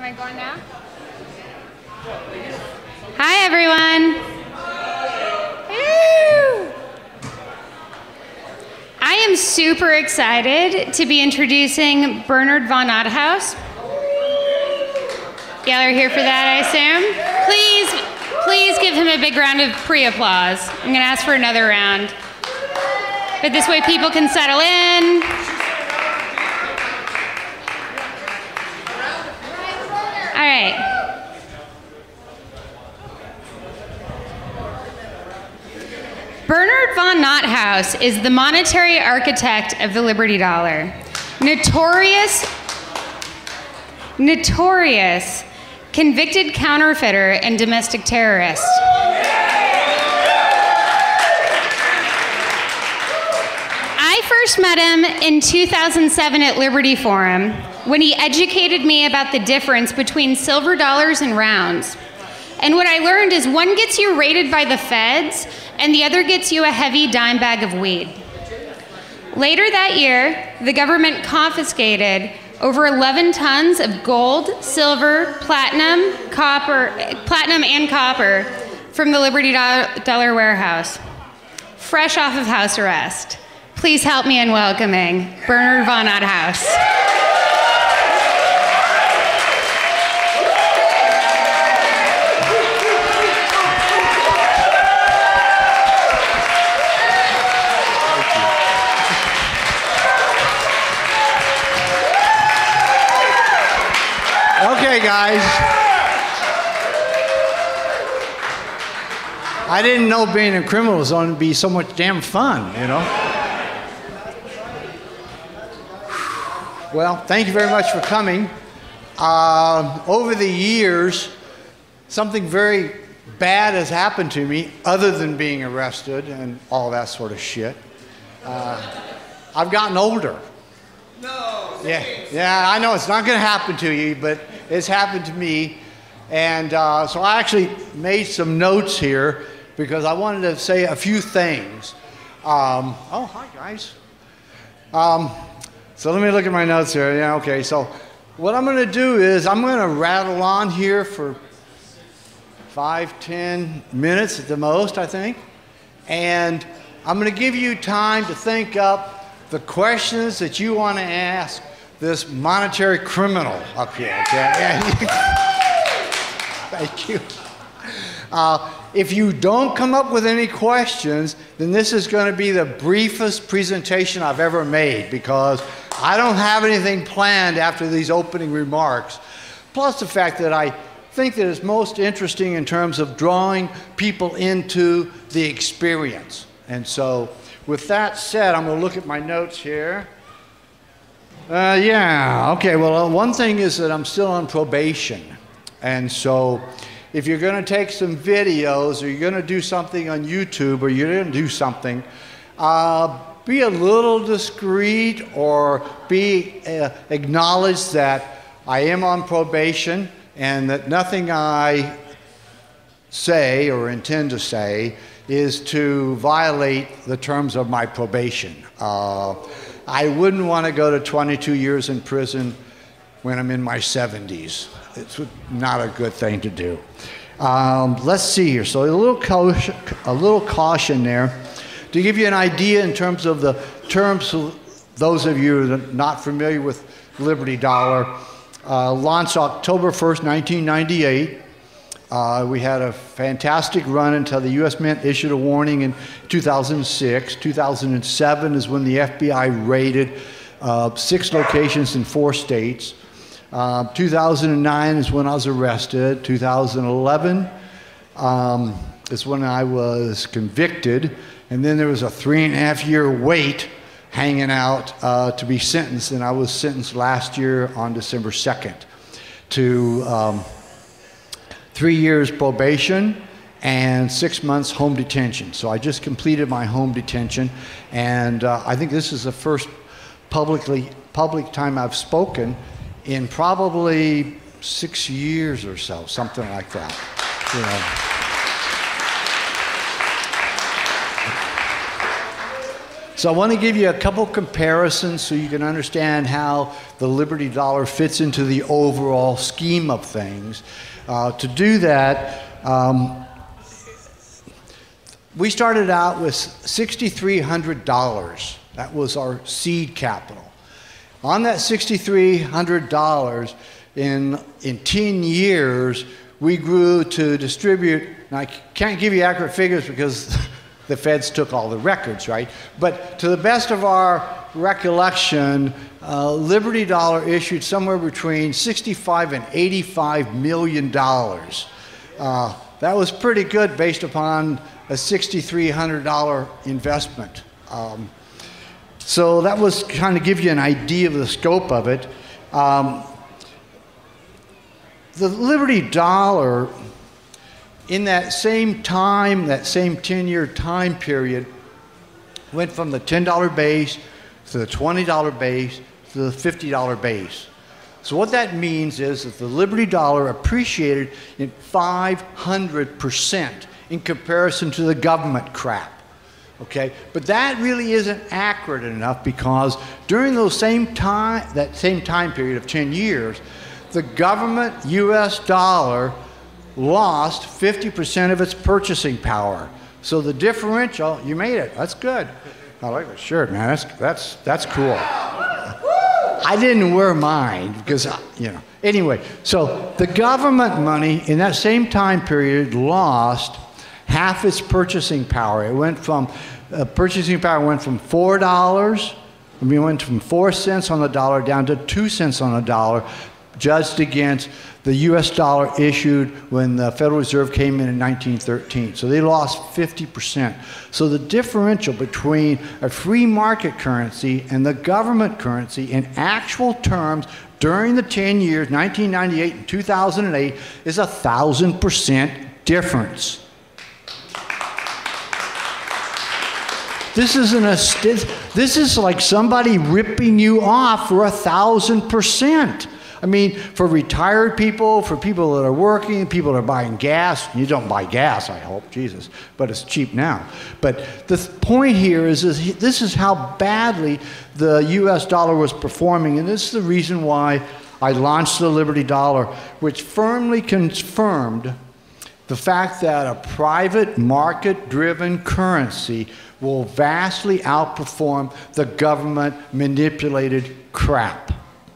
I going now? Hi, everyone. Woo! I am super excited to be introducing Bernard VonNotHaus. Y'all are here for that, I assume? Please give him a big round of pre-applause. I'm gonna ask for another round. But this way people can settle in. All right. Bernard VonNotHaus is the monetary architect of the Liberty Dollar. Notorious convicted counterfeiter and domestic terrorist. I first met him in 2007 at Liberty Forum when he educated me about the difference between silver dollars and rounds. And what I learned is one gets you raided by the feds and the other gets you a heavy dime bag of weed. Later that year, the government confiscated over 11 tons of gold, silver, platinum and copper from the Liberty Dollar warehouse, fresh off of house arrest. Please help me in welcoming Bernard VonNotHaus. Okay, guys. I didn't know being a criminal was going to be so much damn fun, you know? Well, thank you very much for coming. Over the years, something very bad has happened to me, other than being arrested and all that sort of shit. I've gotten older. No. Yeah, I know it's not going to happen to you, but it's happened to me. And so I actually made some notes here because I wanted to say a few things. Oh, hi, guys. So let me look at my notes here. Yeah, okay. So what I'm going to do is I'm going to rattle on here for 5-10 minutes at the most, I think. And I'm going to give you time to think up the questions that you want to ask this monetary criminal up here, okay? Thank you. If you don't come up with any questions, then this is going to be the briefest presentation I've ever made because I don't have anything planned after these opening remarks. Plus the fact that I think that it's most interesting in terms of drawing people into the experience. And so, with that said, I'm going to look at my notes here. Yeah, okay, well, one thing is that I'm still on probation. And so, if you're going to take some videos or you're going to do something on YouTube or you're going to do something, be a little discreet or acknowledge that I am on probation and that nothing I say or intend to say is to violate the terms of my probation. I wouldn't want to go to 22 years in prison when I'm in my 70s. It's not a good thing to do. Let's see here. So a little caution there to give you an idea in terms of the terms. Those of you that are not familiar with Liberty Dollar, launched October 1st, 1998. We had a fantastic run until the U.S. Mint issued a warning in 2006. 2007 is when the FBI raided 6 locations in 4 states. 2009 is when I was arrested. 2011 is when I was convicted. And then there was a 3.5-year wait hanging out to be sentenced. And I was sentenced last year on December 2nd to 3 years probation and 6 months home detention. So I just completed my home detention, and I think this is the first public time I've spoken in probably 6 years or so, something like that. You know. So I want to give you a couple comparisons so you can understand how the Liberty Dollar fits into the overall scheme of things. To do that, we started out with $6,300. That was our seed capital. On that $6,300, in 10 years, we grew to distribute, and I can't give you accurate figures because the feds took all the records, right? But to the best of our recollection, Liberty Dollar issued somewhere between $65 and $85 million. That was pretty good based upon a $6,300 investment. So that was kind of give you an idea of the scope of it. The Liberty Dollar, in that same time, that same 10-year time period, went from the $10 base to the $20 base to the $50 base. So what that means is that the Liberty Dollar appreciated in 500% in comparison to the government crap. Okay, but that really isn't accurate enough because during that same time period of 10 years, the government U.S. dollar lost 50% of its purchasing power. So the differential, you made it. That's good. I like the shirt, man. That's cool. I didn't wear mine because, you know. Anyway, so the government money in that same time period lost half its purchasing power. It went from, purchasing power went from $4, we went from 4 cents on the dollar down to 2 cents on the dollar, judged against the U.S. dollar issued when the Federal Reserve came in 1913. So they lost 50%. So the differential between a free market currency and the government currency in actual terms during the 10 years, 1998 and 2008, is 1,000% difference. This is like somebody ripping you off for 1,000%. I mean, for retired people, for people that are working, people that are buying gas. You don't buy gas, I hope, Jesus, but it's cheap now. But the point here is this is how badly the U.S. dollar was performing, and this is the reason why I launched the Liberty Dollar, which firmly confirmed the fact that a private market-driven currency will vastly outperform the government-manipulated crap.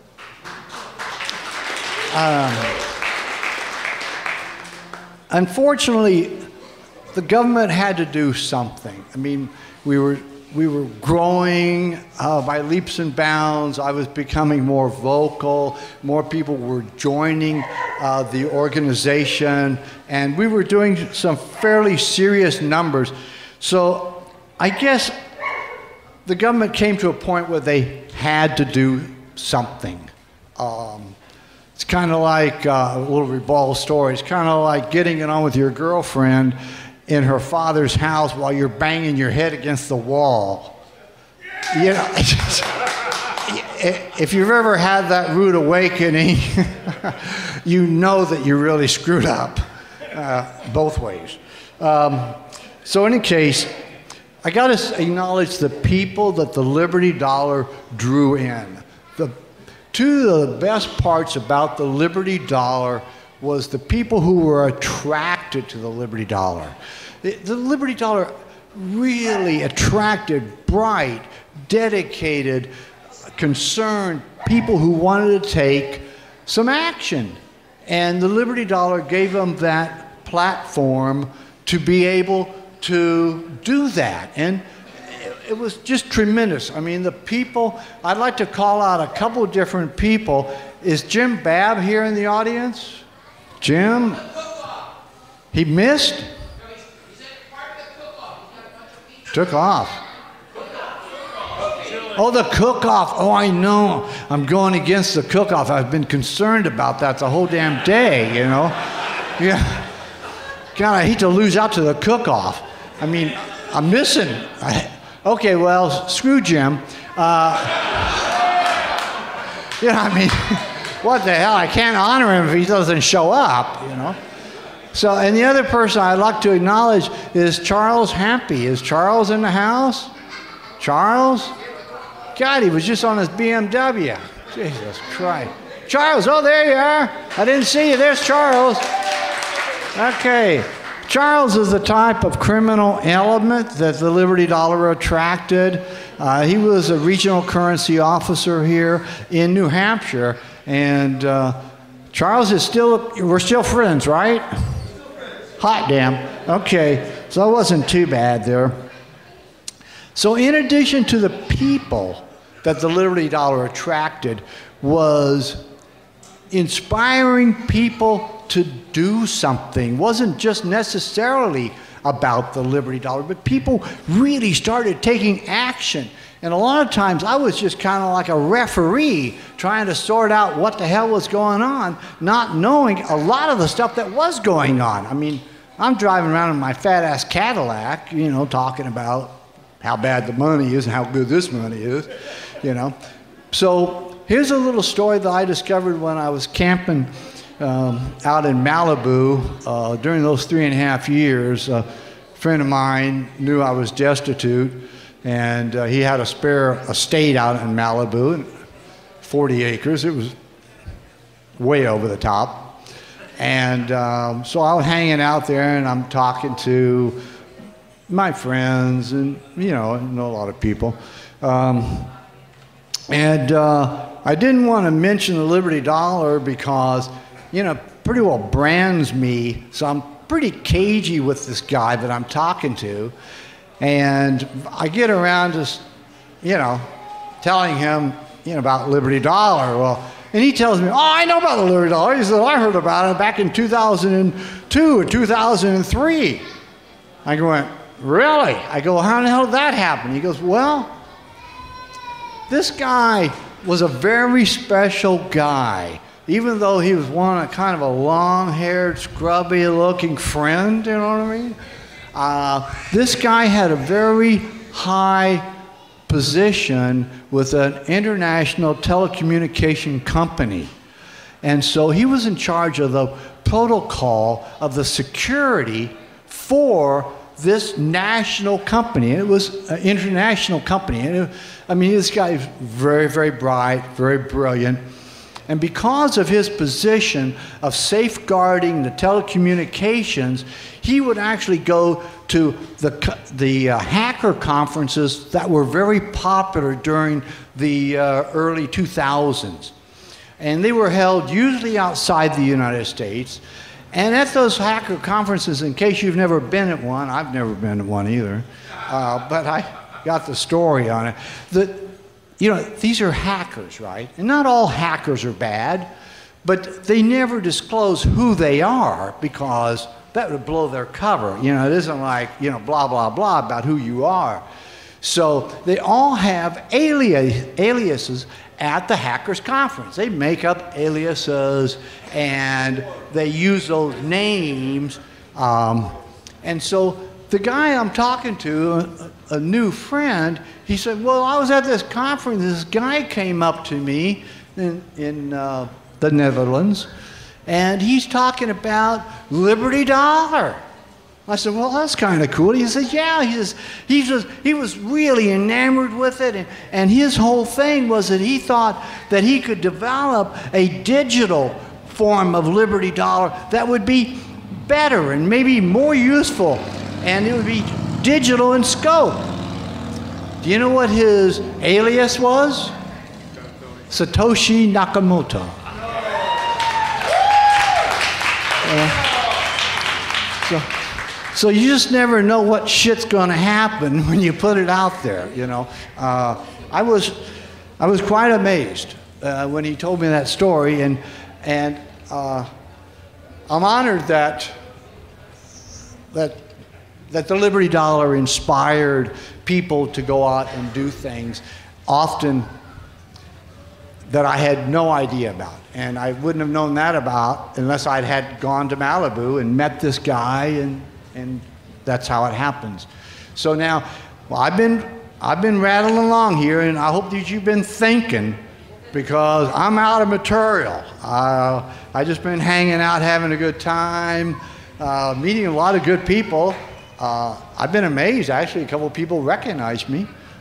Unfortunately, the government had to do something. I mean, we were growing by leaps and bounds. I was becoming more vocal. More people were joining the organization, and we were doing some fairly serious numbers. So I guess the government came to a point where they had to do something. It's kind of like a little rebuttal story. It's kind of like getting it on with your girlfriend in her father's house while you're banging your head against the wall. You know, if you've ever had that rude awakening, you know that you really screwed up both ways. So in any case, I got to acknowledge the people that the Liberty Dollar drew in. Two of the best parts about the Liberty Dollar was the people who were attracted to the Liberty Dollar. The Liberty Dollar really attracted bright, dedicated, concerned people who wanted to take some action. And the Liberty Dollar gave them that platform to be able to do that. And it was just tremendous. I mean, the people, I'd like to call out a couple of different people. Is Jim Babb here in the audience? Jim? He missed? Took off. Oh, the cook-off. Oh, I know. I'm going against the cook-off. I've been concerned about that the whole damn day, you know? Yeah. God, I hate to lose out to the cook-off. I mean, I'm missing. Okay, well, screw Jim. You know, I mean, what the hell? I can't honor him if he doesn't show up, you know? So, and the other person I'd like to acknowledge is Charles Hampy. Is Charles in the house? Charles? God, he was just on his BMW. Jesus Christ. Charles, oh, there you are. I didn't see you. There's Charles. Okay. Charles is the type of criminal element that the Liberty Dollar attracted. He was a regional currency officer here in New Hampshire. And Charles is we're still friends, right? Hot damn. Okay. So it wasn't too bad there. So in addition to the people that the Liberty Dollar attracted was inspiring people to do something. Wasn't just necessarily about the Liberty Dollar, but people really started taking action. And a lot of times I was just kind of like a referee trying to sort out what the hell was going on, not knowing a lot of the stuff that was going on. I mean, I'm driving around in my fat-ass Cadillac, you know, talking about how bad the money is and how good this money is, you know. So here's a little story that I discovered when I was camping out in Malibu during those 3.5 years. A friend of mine knew I was destitute, and he had a spare estate out in Malibu, 40 acres. It was way over the top. And so I was hanging out there, and I'm talking to my friends, and you know, I know a lot of people. I didn't want to mention the Liberty Dollar because, you know, pretty well brands me, so I'm pretty cagey with this guy that I'm talking to. And I get around to, you know, telling him, you know, about Liberty Dollar. Well, and he tells me, oh, I know about the Liberty Dollar. He said, I heard about it back in 2002 or 2003. I went, really? I go, how the hell did that happen? He goes, well, this guy was a very special guy. Even though he was kind of a long-haired, scrubby-looking friend, you know what I mean? This guy had a very high position with an international telecommunication company. And so he was in charge of the protocol of the security for this national company. It was an international company. And I mean, this guy is very, very bright, very brilliant. And because of his position of safeguarding the telecommunications, he would actually go to the hacker conferences that were very popular during the early 2000s. And they were held usually outside the United States. And at those hacker conferences, in case you've never been at one, I've never been at one either, but I got the story on it. You know, these are hackers, right? And not all hackers are bad, but they never disclose who they are because that would blow their cover. You know, it isn't like, you know, blah, blah, blah about who you are. So they all have aliases at the hackers conference. They make up aliases and they use those names. And so the guy I'm talking to, a new friend, he said, well, I was at this conference. This guy came up to me in the Netherlands, and he's talking about Liberty Dollar. I said, well, that's kind of cool. He said, yeah. He was really enamored with it, and his whole thing was that he thought that he could develop a digital form of Liberty Dollar that would be better and maybe more useful, and it would be digital in scope. Do you know what his alias was? Satoshi Nakamoto. So you just never know what shit's going to happen when you put it out there, you know. I was quite amazed when he told me that story, and I'm honored that the Liberty Dollar inspired people to go out and do things, often that I had no idea about. And I wouldn't have known that about unless I'd had gone to Malibu and met this guy, and that's how it happens. So now, well, I've been rattling along here, and I hope that you've been thinking, because I'm out of material. I just been hanging out, having a good time, meeting a lot of good people. I've been amazed, actually. A couple of people recognized me.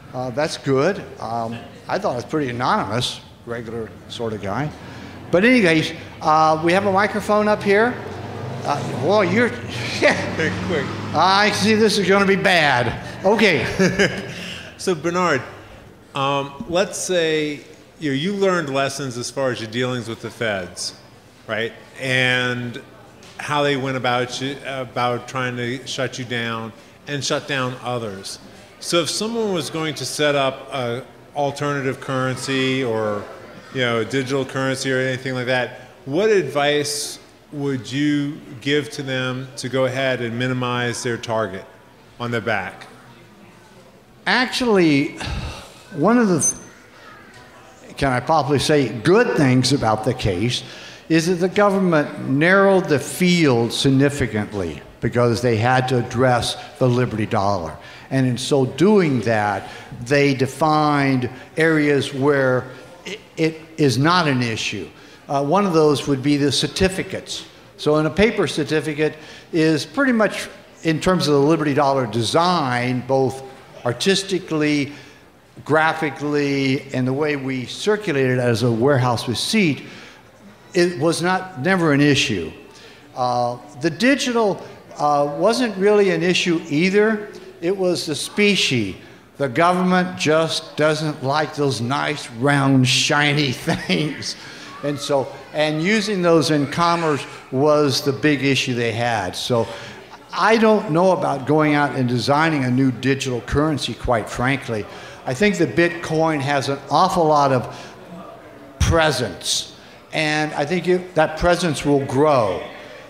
That's good. I thought it was pretty anonymous, regular sort of guy. But anyways, we have a microphone up here. Well, you're... Very quick. I see this is going to be bad. Okay. So Bernard, let's say you learned lessons as far as your dealings with the feds, right? And how they went about trying to shut you down and shut down others. So if someone was going to set up an alternative currency or a digital currency or anything like that, what advice would you give to them to go ahead and minimize their target on their back? Actually, one of the, can I probably say, good things about the case is that the government narrowed the field significantly because they had to address the Liberty Dollar. And in so doing that, they defined areas where it is not an issue. One of those would be the certificates. So in a paper certificate is pretty much, in terms of the Liberty Dollar design, both artistically, graphically, and the way we circulate it as a warehouse receipt, it was never an issue. The digital wasn't really an issue either. It was the specie. The government just doesn't like those nice, round, shiny things. And using those in commerce was the big issue they had. So I don't know about going out and designing a new digital currency, quite frankly. I think that Bitcoin has an awful lot of presence, and I think that presence will grow.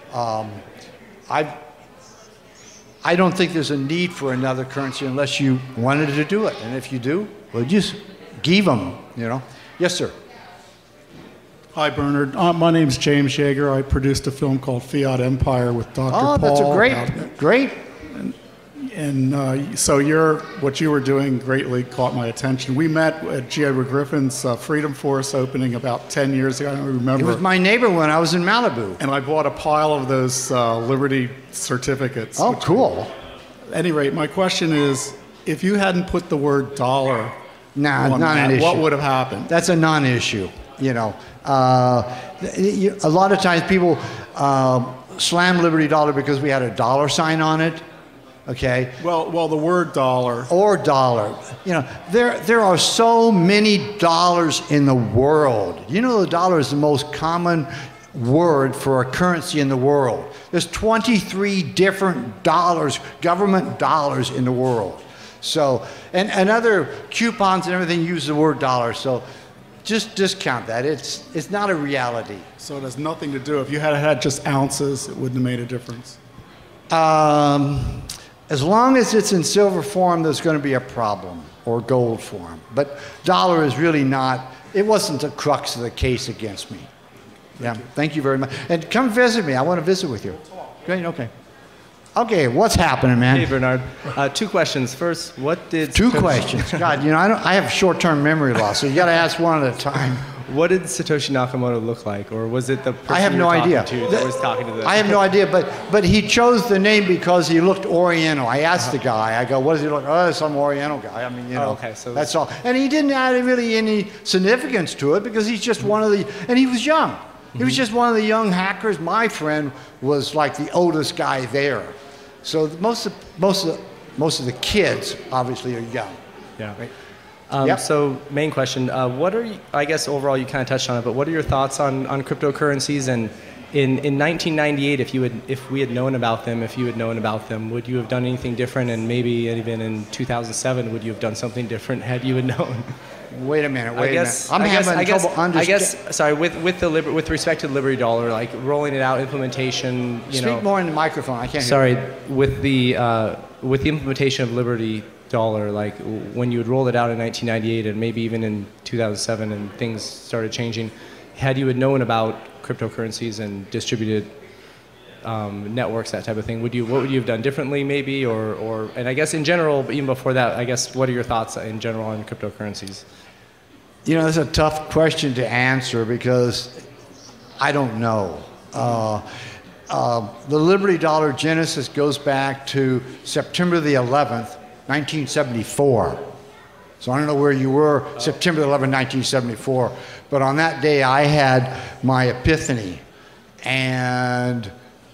I don't think there's a need for another currency unless you wanted to do it. And if you do, well, just give them, Yes, sir. Hi, Bernard. My name's James Yeager. I produced a film called Fiat Empire with Dr. Paul. Oh, that's a great. And so what you were doing greatly caught my attention. We met at G. Edward Griffin's Freedom Force opening about 10 years ago. I don't remember. He was my neighbor when I was in Malibu. And I bought a pile of those Liberty certificates. Oh, cool. At any rate, my question is, if you hadn't put the word dollar on not an issue. What would have happened? That's a non-issue, A lot of times people slam Liberty Dollar because we had a dollar sign on it. Okay. Well, the word dollar. Or dollar. There are so many dollars in the world. The dollar is the most common word for a currency in the world. There's 23 different dollars, government dollars in the world. So, and other coupons and everything use the word dollar. So just discount that. It's not a reality. So it has nothing to do. If you had just ounces, it wouldn't have made a difference. As long as it's in silver form, there's going to be a problem, or gold form. But dollar is really not, it wasn't the crux of the case against me. Thank you very much. And come visit me. I want to visit with you. Great, okay. Okay, what's happening, man? Hey, Bernard. Two questions. First, what did... Two questions. God, I have short-term memory loss, so you got to ask one at a time. What did Satoshi Nakamoto look like, or was it the person I have no idea. That was talking to the... I have no idea, but he chose the name because he looked Oriental. I asked the guy, I go, what does he look? Oh, some Oriental guy. I mean, okay, so that's all. And he didn't add really any significance to it because he's just one of the, and he was young. He was just one of the young hackers. My friend was like the oldest guy there. So most of the kids obviously are young. Yeah. Right? So main question, what are you, I guess overall you kind of touched on it, but what are your thoughts on cryptocurrencies? And in 1998, if we had known about them, if you had known about them, would you have done anything different? And maybe even in 2007, would you have done something different had you had known? Wait a minute. I'm having trouble understanding. I guess, sorry, with respect to the Liberty Dollar, like rolling it out, implementation, Speak more in the microphone. I can't hear. Sorry, with the implementation of Liberty Dollar, like when you had rolled it out in 1998 and maybe even in 2007 and things started changing, had you had known about cryptocurrencies and distributed networks, that type of thing, what would you have done differently maybe, or and I guess in general, even before that, I guess what are your thoughts in general on cryptocurrencies? That's a tough question to answer because I don't know. The Liberty Dollar genesis goes back to September the 11th, 1974. So I don't know where you were September 11, 1974, but on that day I had my epiphany and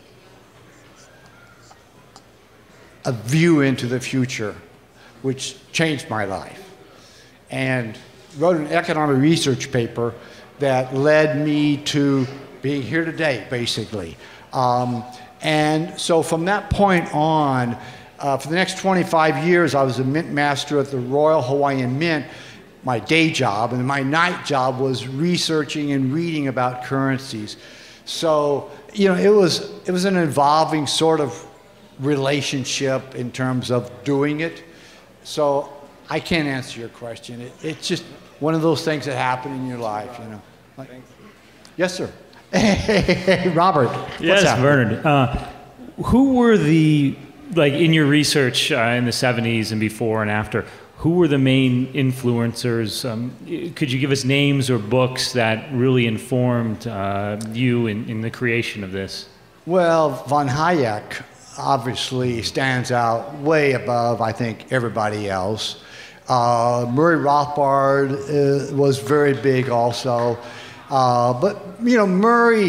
a view into the future, which changed my life. And wrote an economic research paper that led me to being here today, basically. And so from that point on, for the next 25 years, I was a mint master at the Royal Hawaiian Mint, my day job, and my night job was researching and reading about currencies. So, you know, it was an involving sort of relationship in terms of doing it. So I can't answer your question. It's just one of those things that happen in your life, you know. Like, yes, sir. Hey, Robert. Yes, what's Bernard. Who were the, like in your research in the 70s and before and after, who were the main influencers? Could you give us names or books that really informed you in the creation of this? Well, von Hayek obviously stands out way above, I think, everybody else. Murray Rothbard was very big also. But, you know, Murray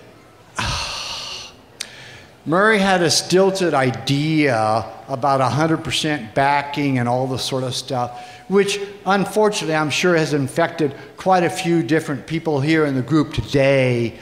had a stilted idea about 100% backing and all this sort of stuff, which unfortunately I'm sure has infected quite a few different people here in the group today.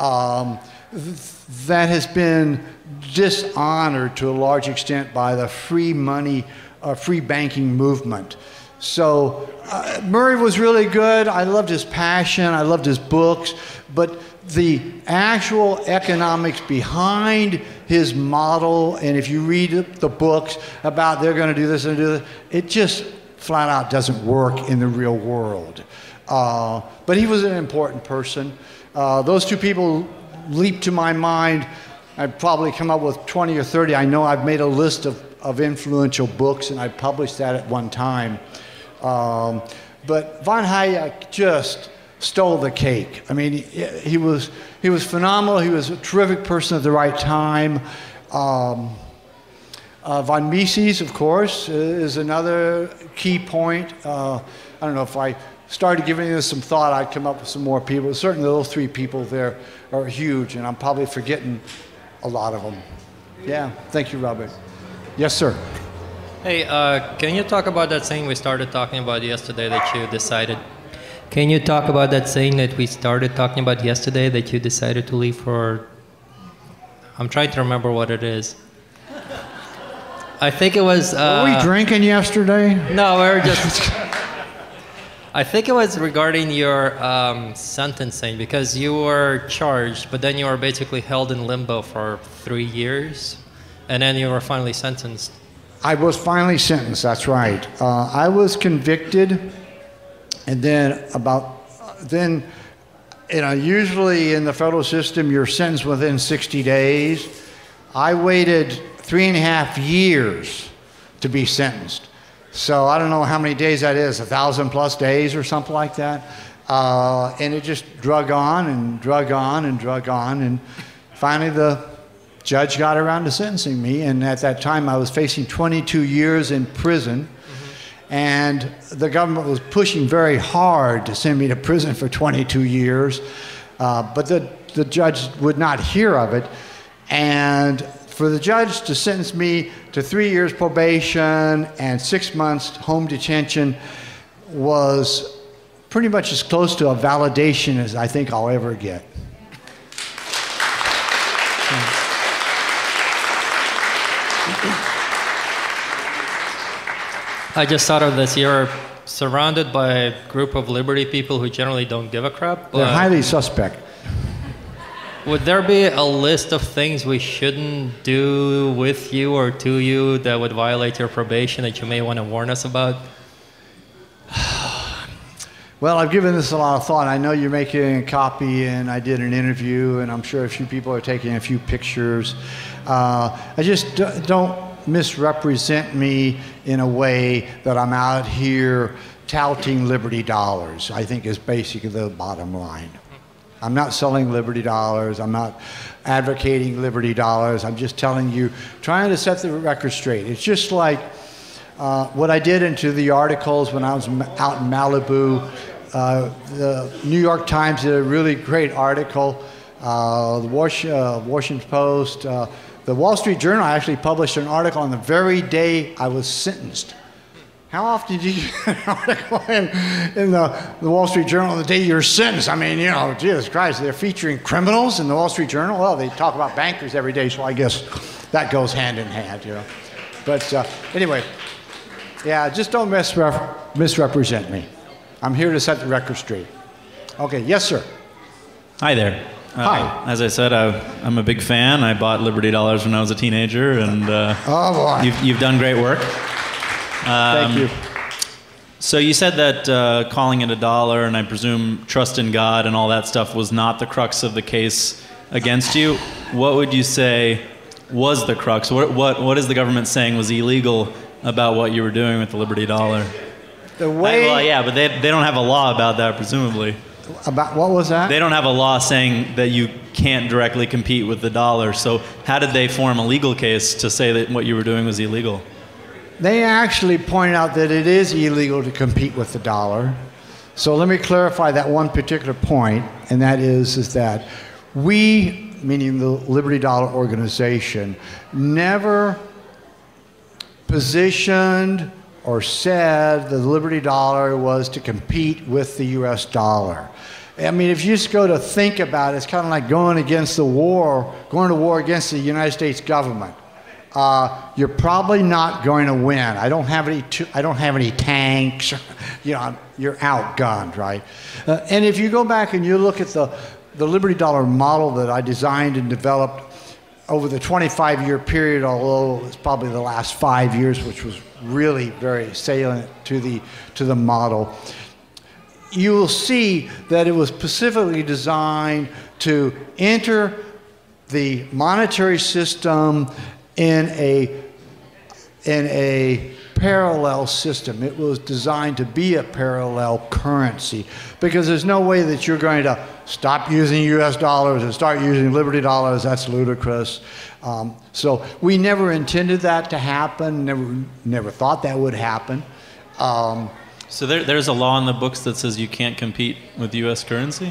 That has been dishonored to a large extent by the free money, free banking movement. So Murray was really good. I loved his passion. I loved his books. But the actual economics behind his model, and if you read the books about they're going to do this and do that, it just flat out doesn't work in the real world. But he was an important person. Those two people leap to my mind. I'd probably come up with 20 or 30. I know I've made a list of influential books, and I published that at one time. But von Hayek just stole the cake. I mean, he was phenomenal. He was a terrific person at the right time. Von Mises, of course, is another key point. I don't know if I started giving this some thought, I'd come up with some more people. Certainly those three people there are huge, and I'm probably forgetting a lot of them. Yeah, thank you, Robert. Yes, sir. Hey, can you talk about that saying we started talking about yesterday that you decided? Can you talk about that saying that we started talking about yesterday that you decided to leave for? I'm trying to remember what it is. I think it was. Were we drinking yesterday? No, we were just. I think it was regarding your sentencing, because you were charged, but then you were basically held in limbo for 3 years, and then you were finally sentenced. I was finally sentenced, that's right. I was convicted, and then you know, usually in the federal system, you're sentenced within 60 days. I waited 3.5 years to be sentenced. So I don't know how many days that is, 1,000+ days or something like that. And it just drug on and drug on and drug on. And finally the judge got around to sentencing me. And at that time I was facing 22 years in prison. And the government was pushing very hard to send me to prison for 22 years. But the judge would not hear of it. And for the judge to sentence me to 3 years probation and 6 months home detention was pretty much as close to a validation as I think I'll ever get. I just thought of this. You're surrounded by a group of liberty people who generally don't give a crap. They're highly suspect. Would there be a list of things we shouldn't do with you or to you that would violate your probation that you may want to warn us about? Well, I've given this a lot of thought. I know you're making a copy, and I did an interview, and I'm sure a few people are taking a few pictures. I just don't misrepresent me in a way that I'm out here touting Liberty dollars, I think is basically the bottom line. I'm not selling Liberty dollars. I'm not advocating Liberty dollars. I'm just telling you, trying to set the record straight. It's just like what I did into the articles when I was out in Malibu. The New York Times did a really great article. The Washington Post, the Wall Street Journal actually published an article on the very day I was sentenced. How often do you get an article in the Wall Street Journal on the day you're sentenced? I mean, you know, Jesus Christ, they're featuring criminals in the Wall Street Journal. Well, they talk about bankers every day, so I guess that goes hand in hand, you know. But anyway, yeah, just don't misrepresent me. I'm here to set the record straight. Okay, yes, sir. Hi there. Hi. As I said, I'm a big fan. I bought Liberty Dollars when I was a teenager, and oh boy, you've done great work. Thank you. So you said that calling it a dollar, and I presume trust in God and all that stuff was not the crux of the case against you. What would you say was the crux? What is the government saying was illegal about what you were doing with the Liberty Dollar? The way... well, yeah, but they don't have a law about that, presumably. About what was that? They don't have a law saying that you can't directly compete with the dollar. So how did they form a legal case to say that what you were doing was illegal? They actually pointed out that it is illegal to compete with the dollar. So let me clarify that one particular point, and that is that we, meaning the Liberty Dollar organization, never positioned or said the Liberty Dollar was to compete with the US dollar. I mean, if you just go to think about it, it's kind of like going to war against the United States government. You're probably not going to win. I don't have any tanks. You know, you're outgunned, right? And if you go back and you look at the Liberty Dollar model that I designed and developed over the 25-year period, although it's probably the last 5 years, which was really very salient to the model, you will see that it was specifically designed to enter the monetary system in a parallel system. It was designed to be a parallel currency because there's no way that you're going to stop using US dollars and start using Liberty dollars. That's ludicrous. So we never intended that to happen, never thought that would happen. So there's a law in the books that says you can't compete with US currency?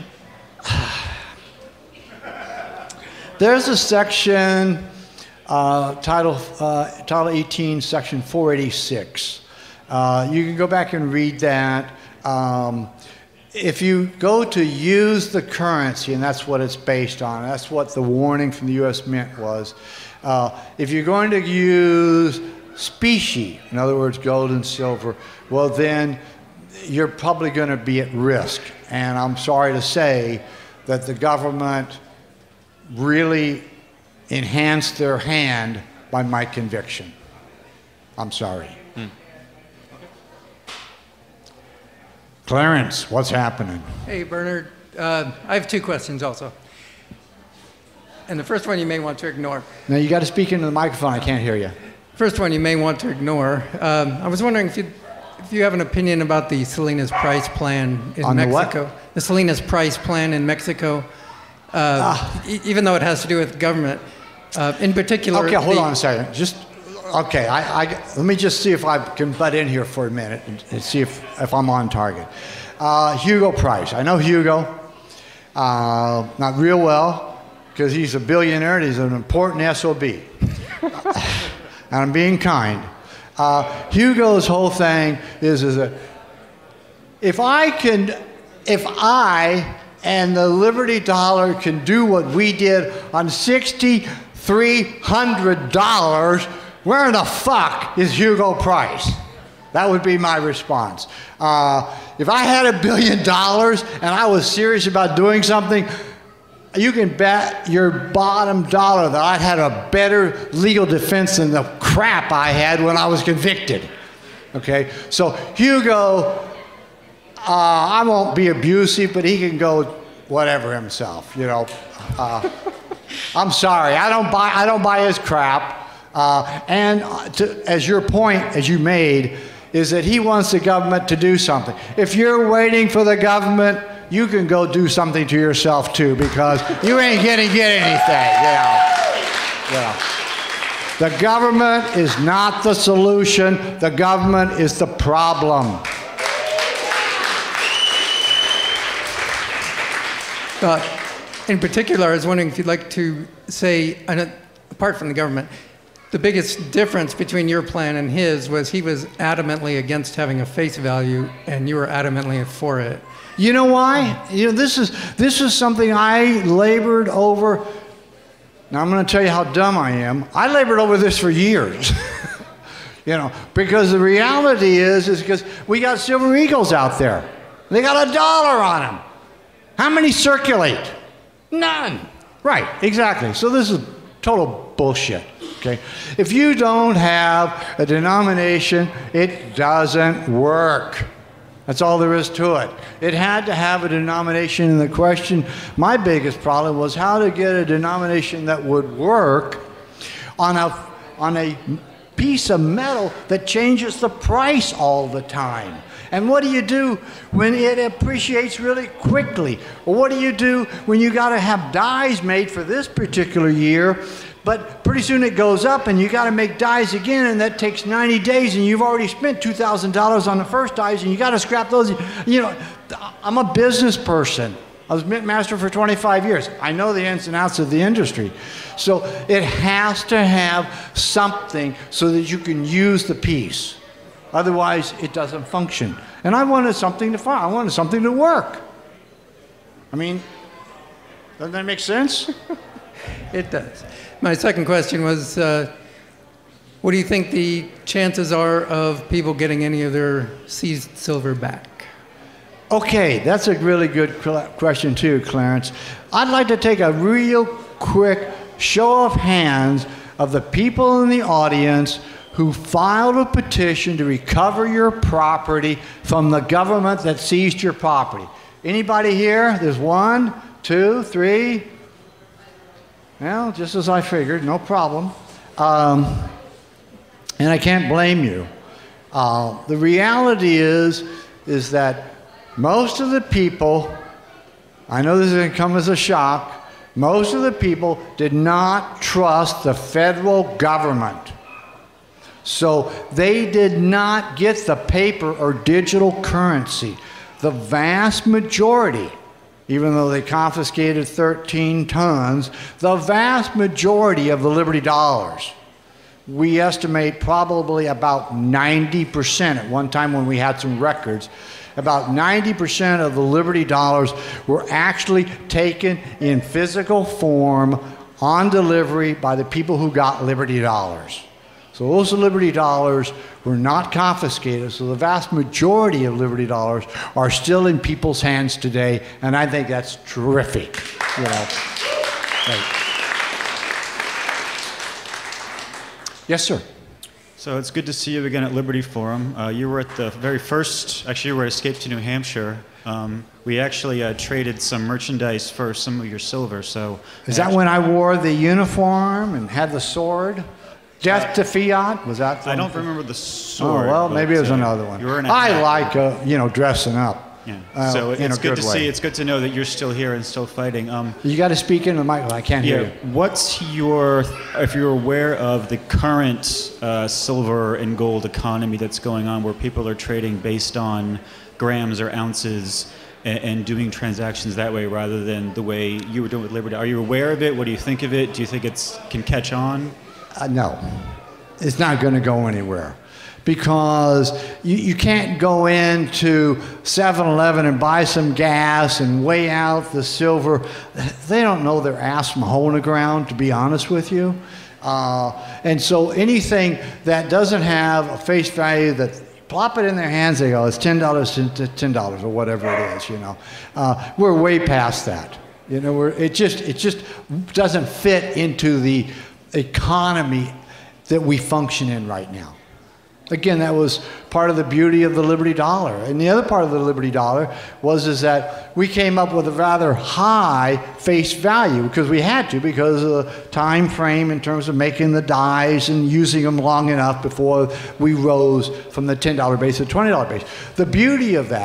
There's a section, Title 18, Section 486. You can go back and read that. If you go to use the currency, and that's what it's based on, that's what the warning from the U.S. Mint was. If you're going to use specie, in other words, gold and silver, well then you're probably going to be at risk. And I'm sorry to say that the government really enhanced their hand by my conviction. I'm sorry. Clarence, what's happening? Hey, Bernard. I have two questions also. And the first one you may want to ignore. Now, you got to speak into the microphone. I can't hear you. First one you may want to ignore. I was wondering if you have an opinion about the Salinas Price plan in Mexico. The Salinas Price plan in Mexico, even though it has to do with government. In particular... Okay, hold on a second. Okay, let me just see if I can butt in here for a minute and see if I'm on target. Hugo Price. I know Hugo. Not real well, because he's a billionaire and he's an important SOB. And I'm being kind. Hugo's whole thing is that if I and the Liberty Dollar can do what we did on $6,300, where in the fuck is Hugo Price? That would be my response. If I had $1 billion and I was serious about doing something, you can bet your bottom dollar that I'd had a better legal defense than the crap I had when I was convicted. Okay, so Hugo, I won't be abusive, but he can go whatever himself, you know. I'm sorry, I don't buy his crap. As your point, as you made, is that he wants the government to do something. If you're waiting for the government, you can go do something to yourself too, because you ain't gonna get anything, you know. The government is not the solution. The government is the problem. In particular, I was wondering if you'd like to say, apart from the government, the biggest difference between your plan and his was he was adamantly against having a face value, and you were adamantly for it. You know why? You know, this is something I labored over. Now I'm going to tell you how dumb I am. I labored over this for years. You know, because the reality is because we got silver eagles out there. They got $1 on them. How many circulate? None. Right, exactly. So this is total bullshit. Okay? If you don't have a denomination, it doesn't work. That's all there is to it. It had to have a denomination, and the question, my biggest problem was how to get a denomination that would work on a piece of metal that changes the price all the time. And what do you do when it appreciates really quickly? Or what do you do when you got to have dies made for this particular year, but pretty soon it goes up and you got to make dies again, and that takes 90 days, and you've already spent $2,000 on the first dies, and you got to scrap those. You know, I'm a business person. I was mint master for 25 years. I know the ins and outs of the industry. So it has to have something so that you can use the piece. Otherwise, it doesn't function. And I wanted something to fire. I wanted something to work. I mean, doesn't that make sense? It does. My second question was, what do you think the chances are of people getting any of their seized silver back? Okay, that's a really good question too, Clarence. I'd like to take a real quick show of hands of the people in the audience who filed a petition to recover your property from the government that seized your property. Anybody here? There's 1, 2, 3. Well, just as I figured, no problem. And I can't blame you. The reality is that most of the people, I know this is going to come as a shock, most of the people did not trust the federal government. So they did not get the paper or digital currency. The vast majority, even though they confiscated 13 tons, the vast majority of the Liberty dollars, we estimate probably about 90% at one time when we had some records, about 90% of the Liberty dollars were actually taken in physical form on delivery by the people who got Liberty dollars. So those Liberty dollars were not confiscated, so the vast majority of Liberty dollars are still in people's hands today, and I think that's terrific. You know. Right. Yes, sir. So it's good to see you again at Liberty Forum. You were at the very first, actually you were at Escape to New Hampshire. We actually traded some merchandise for some of your silver. So is that when I wore the uniform and had the sword? Death to Fiat? Was that? I don't remember the sword. Oh, well, maybe it was another one. You were in I like, you know, dressing up. Yeah. So it's good to see. It's good to know that you're still here and still fighting. You got to speak into the mic. I can't hear you. What's your, if you're aware of the current silver and gold economy that's going on, where people are trading based on grams or ounces and doing transactions that way rather than the way you were doing with Liberty? Are you aware of it? What do you think of it? Do you think it can catch on? No, it's not going to go anywhere. Because you can't go into 7-Eleven and buy some gas and weigh out the silver. They don't know their ass from a hole in the ground, to be honest with you. And so anything that doesn't have a face value, that plop it in their hands, they go, it's $10 to $10 or whatever it is, you know. We're way past that. You know, it just doesn't fit into the economy that we function in right now. Again, that was part of the beauty of the Liberty dollar. And the other part of the Liberty dollar is that we came up with a rather high face value because we had to, because of the time frame in terms of making the dies and using them long enough before we rose from the $10 base to the $20 base. The beauty of that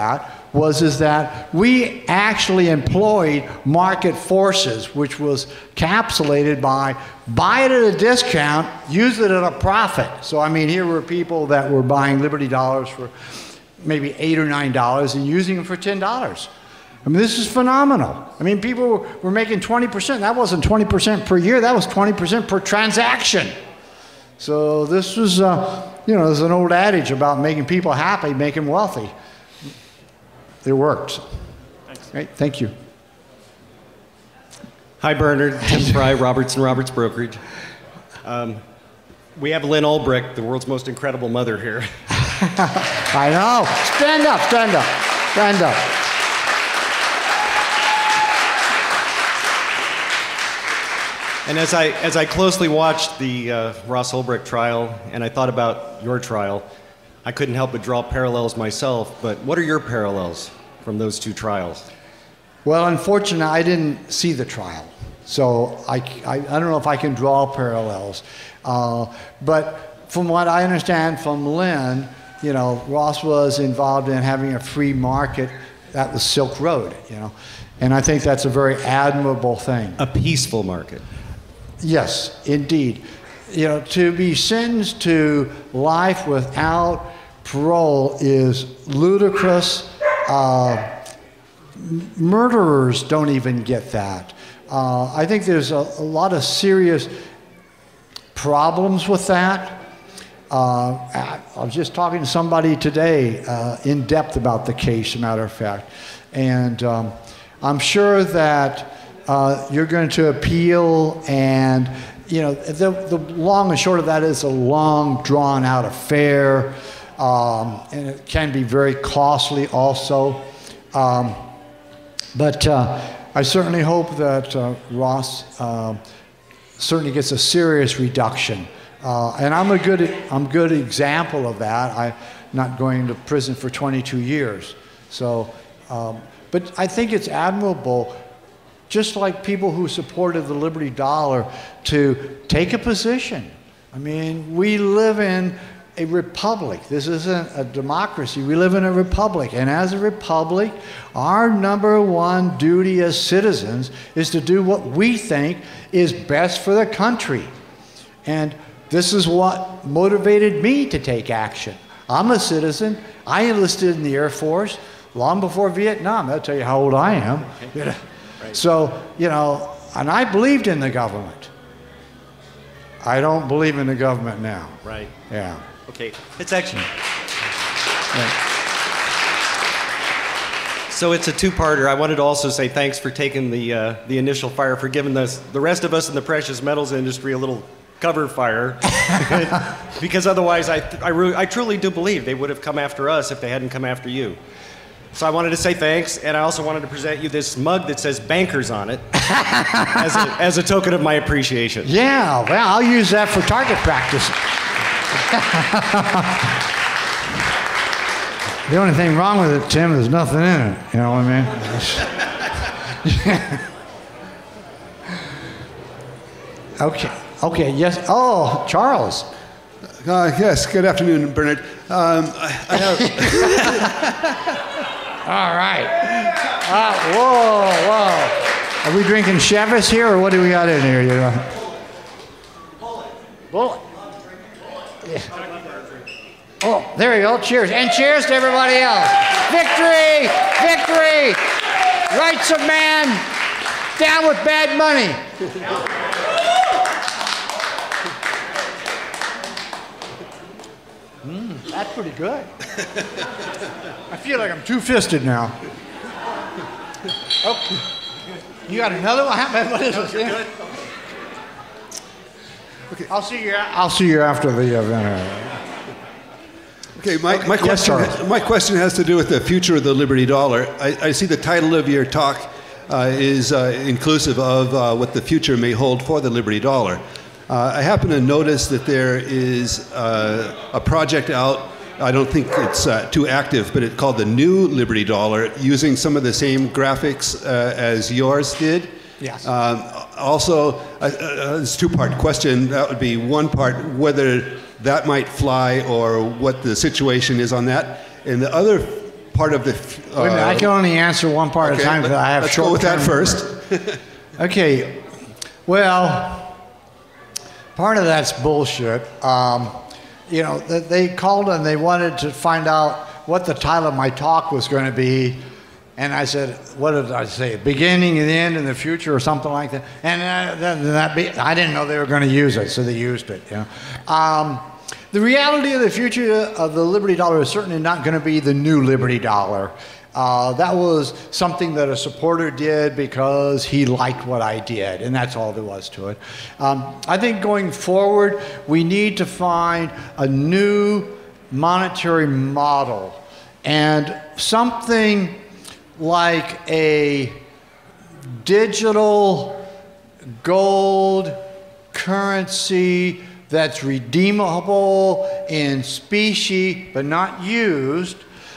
is that we actually employed market forces, which was capsulated by buy it at a discount, use it at a profit. So I mean, here were people that were buying Liberty dollars for maybe $8 or $9 and using them for $10. I mean, this is phenomenal. I mean, people were making 20%. That wasn't 20% per year. That was 20% per transaction. So this was, you know, there's an old adage about making people happy, make them wealthy. It works. Thanks. Right, thank you. Hi, Bernard. Tim Fry, Robertson Roberts Brokerage. We have Lynn Ulbricht, the world's most incredible mother here. I know. Stand up, stand up, stand up. And as I closely watched the Ross Ulbricht trial, and I thought about your trial, I couldn't help but draw parallels myself. But what are your parallels from those two trials? Well, unfortunately, I didn't see the trial, so I don't know if I can draw parallels. But from what I understand from Lynn, you know, Ross was involved in having a free market. That was Silk Road, you know, and I think that's a very admirable thing. A peaceful market. Yes, indeed. You know, to be sentenced to life without parole is ludicrous. Murderers don't even get that. I think there's a lot of serious problems with that. I was just talking to somebody today in depth about the case, as a matter of fact. And I'm sure that you're going to appeal, and you know, the long and short of that is a long, drawn-out affair, and it can be very costly also. But I certainly hope that Ross certainly gets a serious reduction, and I'm a good example of that. I'm not going to prison for 22 years, so. But I think it's admirable, just like people who supported the Liberty Dollar, to take a position. I mean, we live in a republic. This isn't a democracy. We live in a republic. And as a republic, our #1 duty as citizens is to do what we think is best for the country. And this is what motivated me to take action. I'm a citizen. I enlisted in the Air Force long before Vietnam. That'll tell you how old I am. You know? Right. So, you know, and I believed in the government. I don't believe in the government now. Right. Yeah. Okay. It's actually. Right. So it's a two-parter. I wanted to also say thanks for taking the initial fire, for giving us, the rest of us in the precious metals industry, a little cover fire, because otherwise I truly do believe they would have come after us if they hadn't come after you. So I wanted to say thanks, and I also wanted to present you this mug that says Bankers on it as a token of my appreciation. Yeah, well, I'll use that for target practice. The only thing wrong with it, Tim, is nothing in it. You know what I mean? Okay, yes. Oh, Charles. Yes, good afternoon, Bernard. I have... All right. Whoa. Are we drinking Chivas here, or what do we got in here? You know? Bullet. Yeah. Oh, there you go. Cheers. And cheers to everybody else. Victory! Victory! Rights of man. Down with bad money. That's pretty good. I feel like I'm two-fisted now. Oh, you got another one? What is this? Okay. I'll see you after the event. Okay, my question has to do with the future of the Liberty Dollar. I see the title of your talk is inclusive of what the future may hold for the Liberty Dollar. I happen to notice that there is a project out, I don't think it's too active, but it's called the New Liberty Dollar, using some of the same graphics as yours did. Yes. Also, it's a two-part question. That would be one part, whether that might fly or what the situation is on that. And the other part of the. Wait a minute, I can only answer one part at a time because I have short. Let's go with that first. Okay, well, part of that's bullshit. You know, they called and they wanted to find out what the title of my talk was going to be. And I said, what did I say? Beginning and the end and the future or something like that. And I didn't know they were going to use it, so they used it. You know? The reality of the future of the Liberty Dollar is certainly not going to be the new Liberty Dollar. That was something that a supporter did because he liked what I did, and that's all there was to it. I think going forward, we need to find a new monetary model and something like a digital gold currency that's redeemable in specie but not used,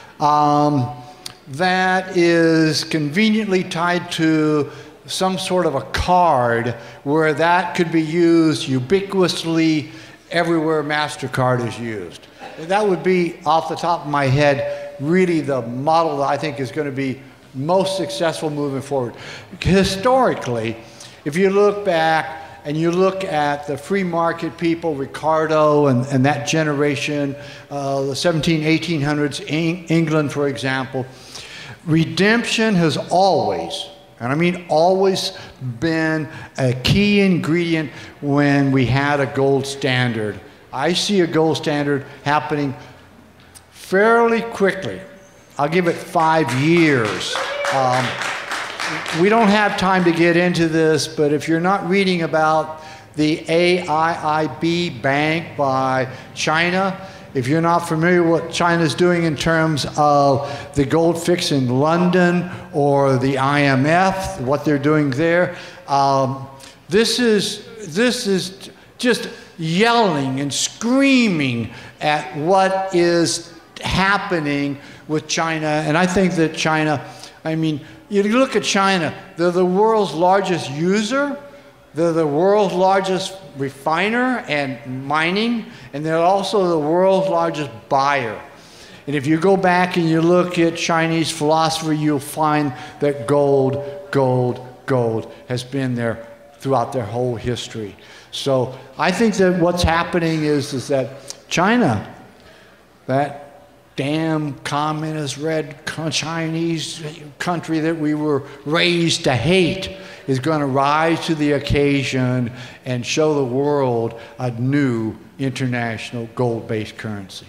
that is conveniently tied to some sort of a card where that could be used ubiquitously everywhere MasterCard is used. That would be, off the top of my head, really the model that I think is going to be most successful moving forward. Historically, if you look back and you look at the free market people, Ricardo and that generation, the 1800s, England, for example, redemption has always, and I mean always, been a key ingredient when we had a gold standard. I see a gold standard happening fairly quickly. I'll give it 5 years. We don't have time to get into this, but if you're not reading about the AIIB Bank by China, if you're not familiar with what China's doing in terms of the gold fix in London or the IMF, what they're doing there, this is just yelling and screaming at what is happening with China. And I think that China, I mean, you look at China, they're the world's largest user, they're the world's largest refiner and mining, and they're also the world's largest buyer. And if you go back and you look at Chinese philosophy, you'll find that gold, gold, gold has been there throughout their whole history. So I think that what's happening is that China, that damn communist red Chinese country that we were raised to hate, is going to rise to the occasion and show the world a new international gold-based currency.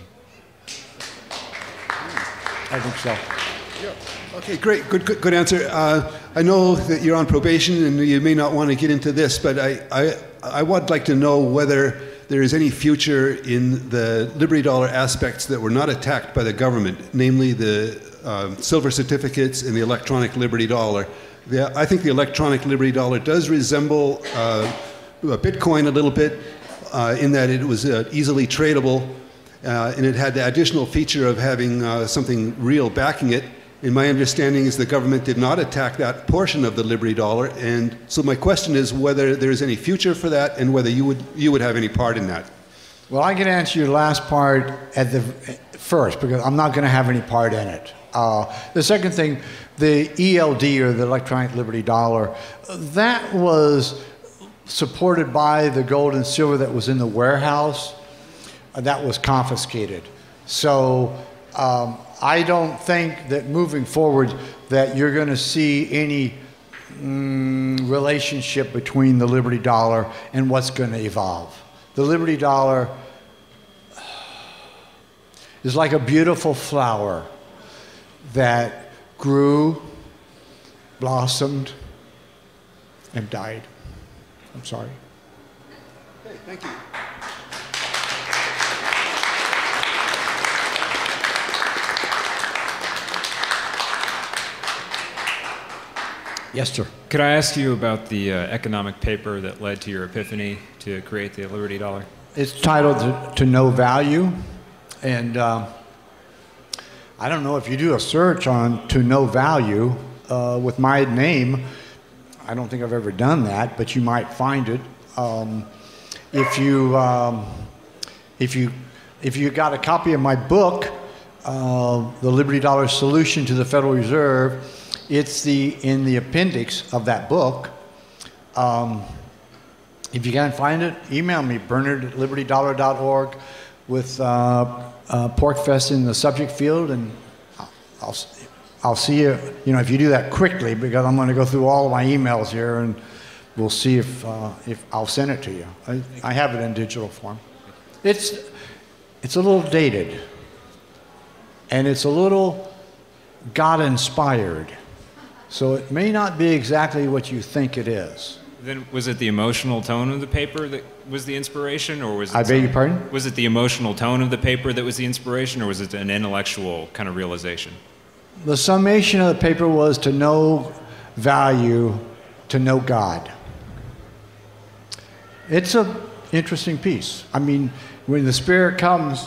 I think so. Yeah. Okay, great. Good answer. I know that you're on probation and you may not want to get into this, but I would like to know whether there is any future in the Liberty Dollar aspects that were not attacked by the government, namely the silver certificates and the electronic Liberty Dollar. I think the electronic Liberty Dollar does resemble Bitcoin a little bit in that it was easily tradable and it had the additional feature of having something real backing it. And my understanding is the government did not attack that portion of the Liberty Dollar. And so my question is whether there's any future for that and whether you would have any part in that. Well, I can answer your last part at the first because I'm not going to have any part in it. The second thing, the ELD, or the Electronic Liberty Dollar, that was supported by the gold and silver that was in the warehouse. That was confiscated. So I don't think that moving forward that you're going to see any relationship between the Liberty Dollar and what's going to evolve. The Liberty Dollar is like a beautiful flower that grew, blossomed, and died. I'm sorry. Okay, thank you. Yes, sir. Could I ask you about the economic paper that led to your epiphany to create the Liberty Dollar? It's titled To No Value, and I don't know if you do a search on To No Value with my name. I don't think I've ever done that, but you might find it. If you got a copy of my book, the Liberty Dollar Solution to the Federal Reserve. It's in the appendix of that book. If you can't find it, email me, bernard@libertydollar.org, with PorcFest in the subject field, and I'll see you. You know, if you do that quickly, because I'm going to go through all of my emails here, and we'll see if I'll send it to you. I have it in digital form. It's a little dated, and it's a little God-inspired, so it may not be exactly what you think it is. Then was it the emotional tone of the paper that was the inspiration, or was it? I beg your pardon? Was it the emotional tone of the paper that was the inspiration, or was it an intellectual kind of realization? The summation of the paper was to know value, to know God. It's an interesting piece. I mean, when the Spirit comes,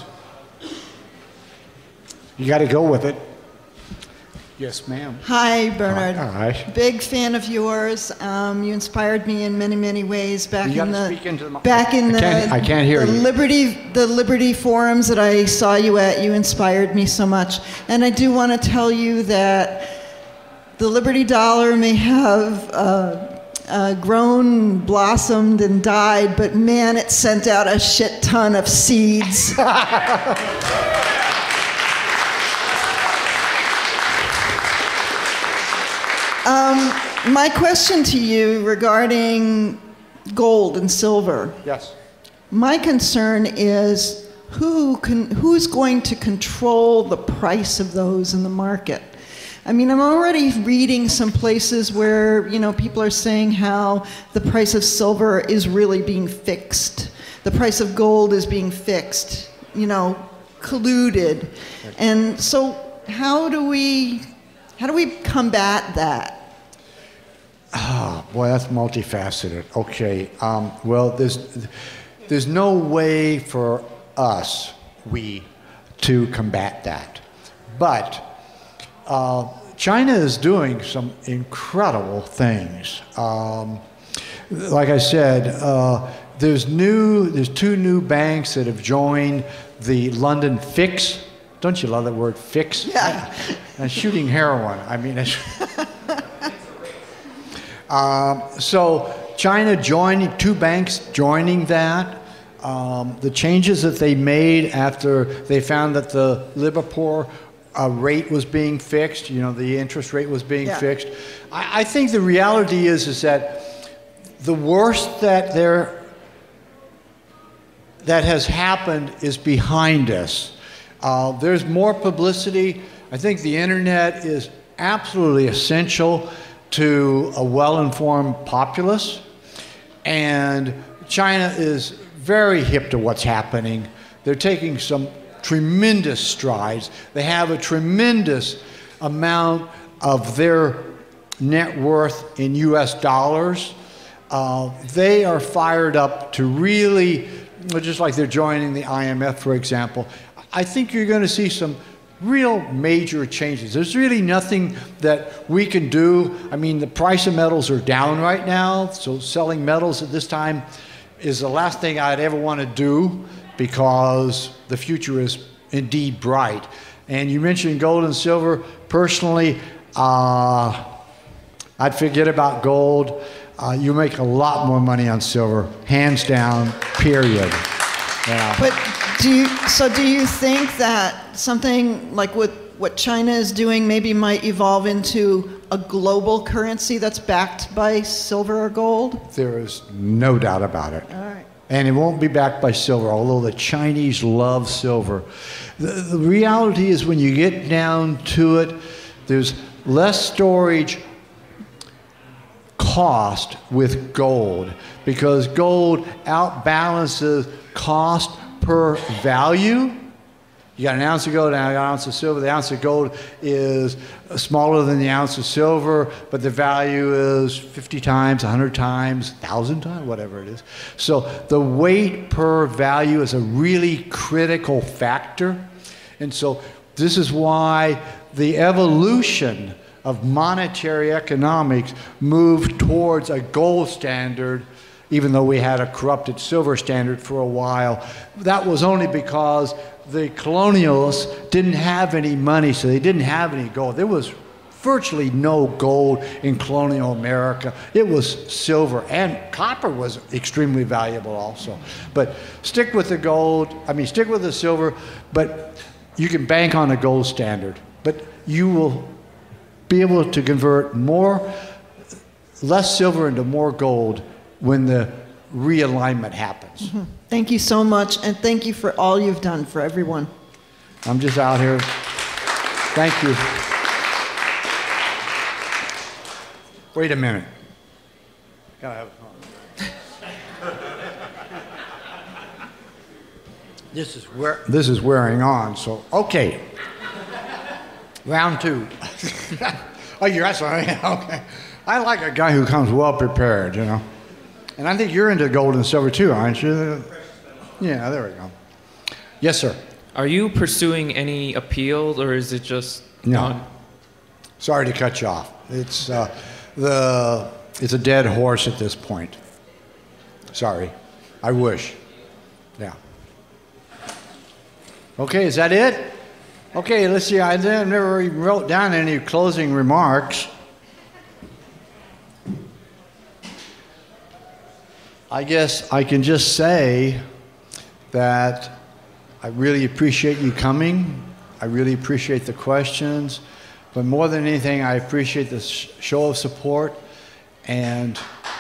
you got to go with it. Yes, ma'am. Hi, Bernard. Hi. Big fan of yours. You inspired me in many, many ways back in the I can't hear you. The Liberty forums that I saw you at. You inspired me so much, and I do want to tell you that the Liberty Dollar may have grown, blossomed, and died, but man, it sent out a shit ton of seeds. My question to you regarding gold and silver. Yes. My concern is who's going to control the price of those in the market? I mean, I'm already reading some places where, you know, people are saying how the price of silver is really being fixed. The price of gold is being fixed, you know, colluded. And so how do we combat that? Oh, boy, that's multifaceted. Okay, well, there's no way for us, to combat that. But China is doing some incredible things. Like I said, there's two new banks that have joined the London FIX. Don't you love that word, FIX? Yeah. And shooting heroin. I mean, so China joining, two banks joining that. The changes that they made after they found that the Libor rate was being fixed, you know, the interest rate was being fixed. I think the reality is that the worst that has happened is behind us. There's more publicity. I think the internet is absolutely essential to a well-informed populace, and China is very hip to what's happening. They're taking some tremendous strides. They have a tremendous amount of their net worth in US dollars. They are fired up to really, just like they're joining the IMF, for example. I think you're going to see some real major changes. There's really nothing that we can do. I mean, the price of metals are down right now, so selling metals at this time is the last thing I'd ever want to do, because the future is indeed bright. And you mentioned gold and silver. Personally, I'd forget about gold. You make a lot more money on silver, hands down, period. Yeah. But do you think that something like what China is doing maybe might evolve into a global currency that's backed by silver or gold? There is no doubt about it. All right. And it won't be backed by silver, although the Chinese love silver. The reality is, when you get down to it, there's less storage cost with gold, because gold outbalances cost per value. You got an ounce of gold and an ounce of silver. The ounce of gold is smaller than the ounce of silver, but the value is 50 times, 100 times, 1,000 times, whatever it is. So the weight per value is a really critical factor. And so this is why the evolution of monetary economics moved towards a gold standard even though we had a corrupted silver standard for a while. That was only because the colonials didn't have any money, so they didn't have any gold. There was virtually no gold in colonial America. It was silver, and copper was extremely valuable also. But stick with the gold, stick with the silver, but you can bank on a gold standard. But you will be able to convert less silver into more gold when the realignment happens. Mm-hmm. Thank you so much, and thank you for all you've done for everyone. I'm just out here. Thank you. Wait a minute. Gotta have this is wearing on, so okay. Round 2. Oh, you're sorry. Okay. I like a guy who comes well prepared, And I think you're into gold and silver too, aren't you? Yeah, there we go. Yes, sir. Are you pursuing any appeals, or is it just no? Sorry to cut you off. It's it's a dead horse at this point. Sorry. I wish. Yeah. Okay, is that it? Okay, let's see. I never even wrote down any closing remarks. I guess I can just say that I really appreciate you coming. I really appreciate the questions. But more than anything, I appreciate the show of support. And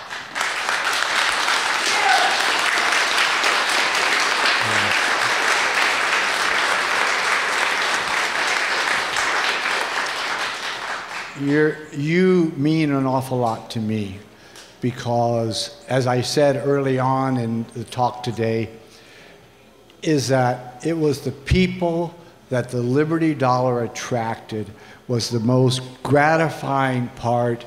you mean an awful lot to me, because as I said early on in the talk today, is that it was the people that the Liberty Dollar attracted was the most gratifying part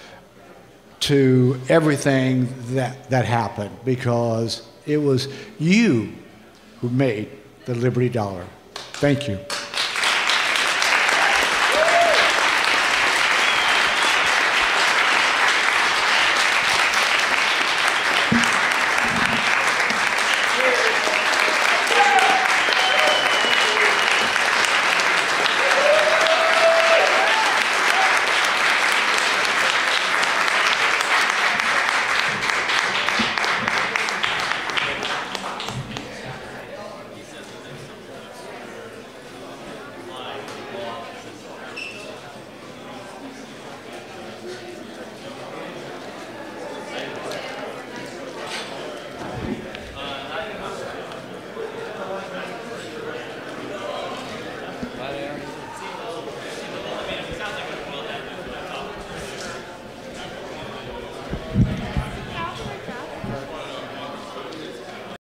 to everything that happened, because it was you who made the Liberty Dollar. Thank you.